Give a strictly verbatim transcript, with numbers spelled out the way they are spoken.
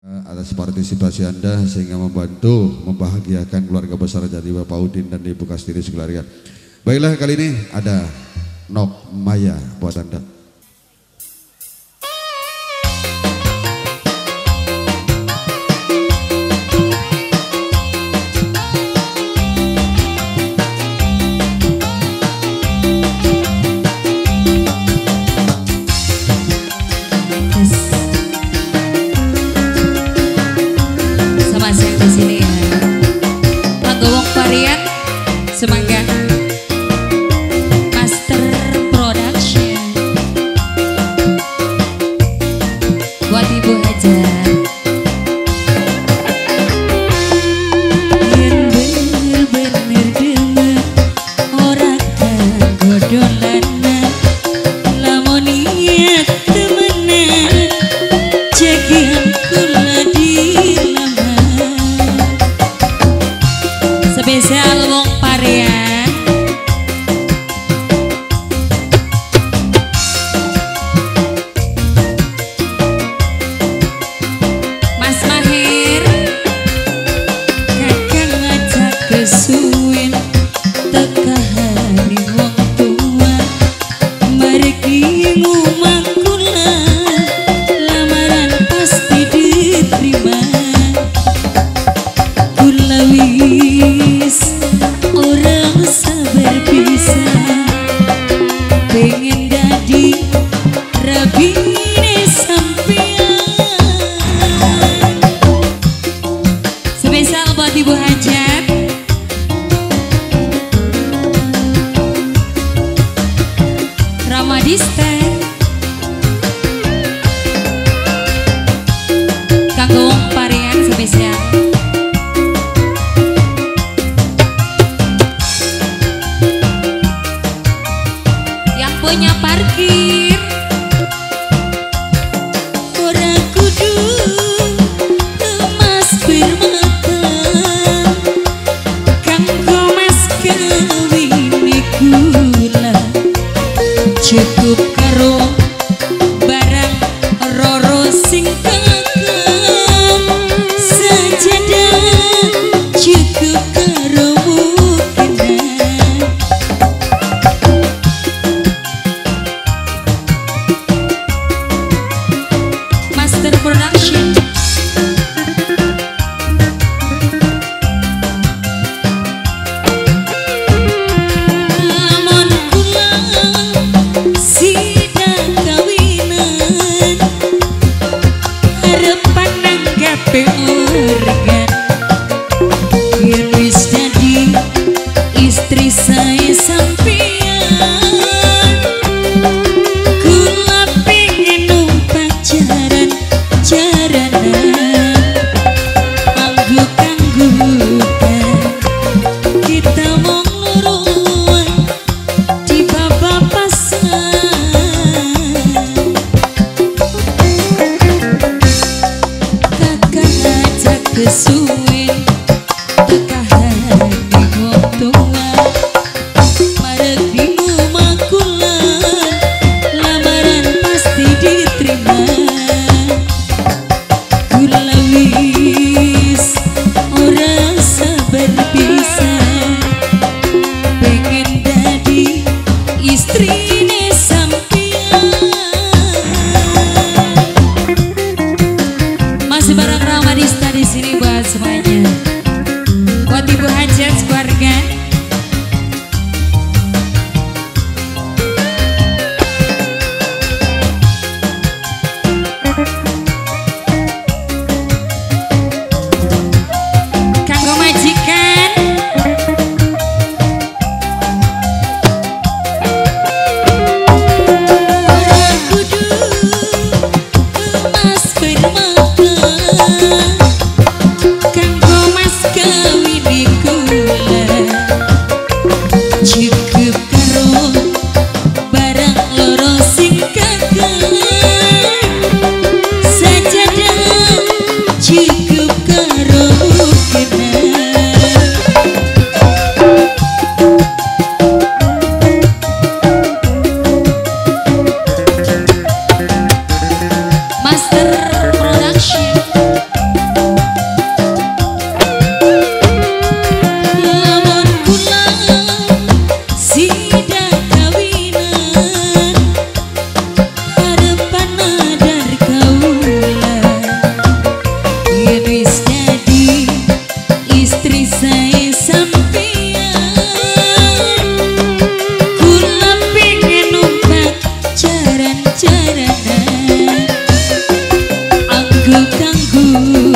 atas partisipasi Anda sehingga membantu membahagiakan keluarga besar jadi Bapak Udin dan Ibu Kastini sekalian. Baiklah, kali ini ada Nok Maya buat Anda. Semangga Master Production buat Ibu Hajar. Yen bener-bener demen ora kanggo dolanan, lamun niat temenan cekian kula dilamar. Spesial wong Parian Mas Mahir kakang ngajak kesuwen tekahani wong tua margi ngumang kula lamaran pasti diterima. Kula wis orang sabar bisa pengen dadi rabine sampean. Spesial buat Ibu Hajat, Ramadista, kanggo wong Parian spesial. Punya parkir ora kudu emas bermata, kanggo mas kawine kula cukup karo barang roro sing kakang sajadah cukup karo Production. Lamun kula sidang kawinan harapan nanggape organ yen wis dadi istri saya sampean. Kula pengen numpak jaran jaranan anggut-anggutan kita mong luruan di baba pasan. Kakak ngajak kesuwen tekahani wong tua maregi ngumakulan lamaran pasti diterima. Kula wis ora sabar bisa pengen dadi istrine sampean. Masih bareng Ramadista di sini buat semuanya, buat Ibu Hajat keluarga. Master Production. ku